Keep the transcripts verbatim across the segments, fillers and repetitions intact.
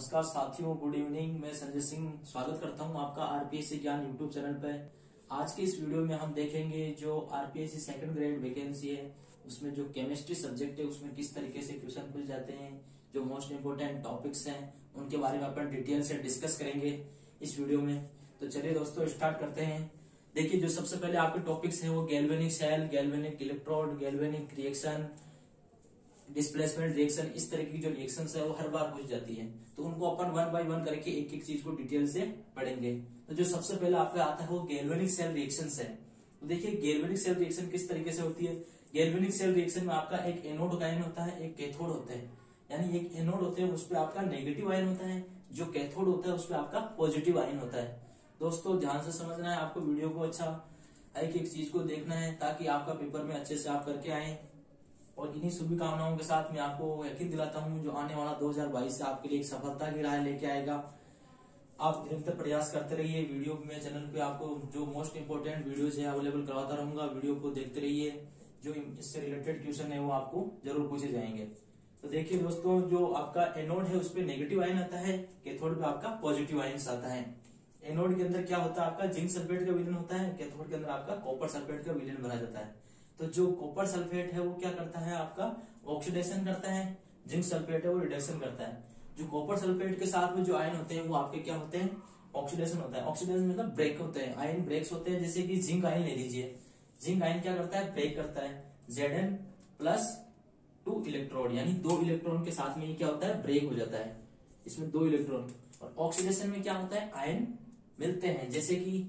नमस्कार साथियों, good evening. मैं संजय सिंह स्वागत करता हूं आपका आरपीएससी ज्ञान यूट्यूब चैनल पर। आज के इस वीडियो में हम देखेंगे जो आरपीएससी सेकंड ग्रेड वैकेंसी है उसमें जो केमिस्ट्री सब्जेक्ट है उसमें किस तरीके से क्वेश्चन पूछे जाते हैं, जो मोस्ट इंपोर्टेंट टॉपिक्स हैं उनके बारे में अपन डिटेल से डिस्कस करेंगे इस वीडियो में। तो चलिए दोस्तों स्टार्ट करते हैं। देखिए, जो सबसे पहले आपके टॉपिक्स हैं वो galvanic cell, galvanic electrode, galvanic reaction, displacement reaction, इस तरह की जो रिएक्शंस है वो हर बार पूछ जाती है। तो उनको अपन वन बाय वन करके एक एक चीज को डिटेल से पढ़ेंगे। तो जो सबसे पहले आपका आता है वो गैल्वेनिक सेल रिएक्शंस है। तो देखिए, गैल्वेनिक सेल रिएक्शन किस तरीके से होती है। गैल्वेनिक सेल रिएक्शन में आपका एक एनोड का आयन होता है, एक कैथोड होता है। यानी एक एनोड होते हैं उस पर आपका नेगेटिव आयन होता है, जो कैथोड होता है उस पर आपका पॉजिटिव आयन होता है। दोस्तों ध्यान से समझना है, आपको वीडियो को अच्छा एक एक चीज को देखना है ताकि आपका पेपर में अच्छे से आप करके आए। और इन्हीं शुभकामनाओं के साथ मैं आपको यकीन दिलाता हूं जो आने वाला दो हज़ार बाईस से आपके लिए एक सफलता की राह लेके आएगा। आप निरंतर प्रयास करते रहिए। वीडियो में चैनल पे आपको जो मोस्ट इंपोर्टेंट वीडियोज है अवेलेबल करवाता रहूंगा। वीडियो को देखते रहिए, जो इससे रिलेटेड क्वेश्चन है वो आपको जरूर पूछे जाएंगे। तो देखिए दोस्तों, जो आपका एनोड है उस पर नेगेटिव आयन आता है, कैथोड पे आपका पॉजिटिव आयन आता है। एनोड के अंदर क्या होता है, आपका जिंक सल्फेट का विलयन होता है, कैथोड के अंदर आपका कॉपर सल्फेट का विलयन भरा जाता है। तो जो कॉपर सल्फेट है वो क्या करता है, आपका ऑक्सीडेशन करता है, जिंक सल्फेट है वो रिडक्शन करता है। जो कॉपर सल्फेट के साथ में जो आयन होते हैं वो आपके क्या होते हैं, ऑक्सीडेशन होता है। ऑक्सीडेशन मतलब ब्रेक होते हैं, आयन ब्रेक्स होते हैं। जैसे कि जिंक आयन ले लीजिए, जिंक आयन क्या करता है, ब्रेक करता है। Z N plus two electron, यानी दो इलेक्ट्रॉन के साथ में ये क्या होता है, ब्रेक हो जाता है। इसमें दो इलेक्ट्रॉन। और ऑक्सीडेशन में क्या होता है, आयन मिलते हैं। जैसे कि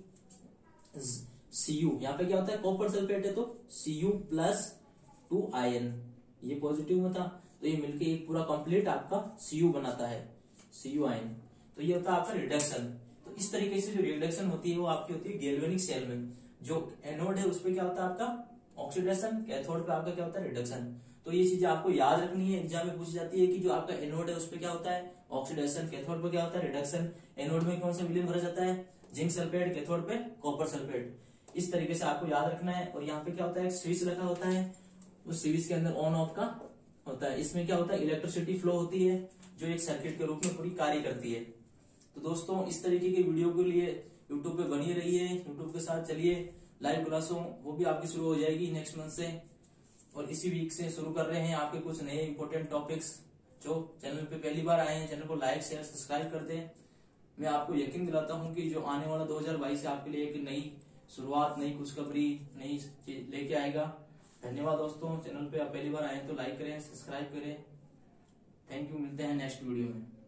Cu, यहाँ पे क्या होता है, कॉपर सल्फेट है तो Cu प्लस टू आयन, ये पॉजिटिव में था तो ये मिलके एक पूरा कंप्लीट आपका Cu बनाता है, Cu आयन। तो ये होता है आपका रिडक्शन। तो इस तरीके से जो रिडक्शन होती है वो आपकी होती है गैल्वेनिक सेल में। जो एनोड है उसपे क्या होता है आपका ऑक्सीडेशन, कैथोड पे आपका क्या होता है रिडक्शन। तो ये चीजें आपको याद रखनी है, एग्जाम में पूछी जाती है कि जो आपका एनोड है उसपे क्या होता है ऑक्सीडेशन, कैथोड पे क्या होता है रिडक्शन। एनोड में कौन सा विलयन भरा जाता है, जिंक सल्फेट, कैथोड पे कॉपर सल्फेट। इस तरीके से आपको याद रखना है। और यहाँ पे क्या होता है, एक स्विच रखा होता है, उस स्विच के अंदर ऑन ऑफ का होता है। इसमें क्या होता है, इलेक्ट्रिसिटी फ्लो होती है जो एक सर्किट के रूप में पूरी कार्य करती है। तो दोस्तों इस तरीके के वीडियो के लिए यूट्यूब पे बनी रहिए, यूट्यूब के साथ चलिए। लाइव क्लासों वो भी आपकी शुरू हो जाएगी नेक्स्ट मंथ से, और इसी वीक से शुरू कर रहे हैं आपके कुछ नए इंपोर्टेंट टॉपिक्स। जो चैनल पे पहली बार आए हैं चैनल को लाइक शेयर सब्सक्राइब कर दें। मैं आपको यकीन दिलाता हूं कि जो आने वाला दो हज़ार बाईस से आपके लिए एक नई शुरुआत, नई खुशखबरी, नई चीज लेके आएगा। धन्यवाद दोस्तों। चैनल पे आप पहली बार आए तो लाइक करें, सब्सक्राइब करें। Thank you. मिलते हैं नेक्स्ट वीडियो में।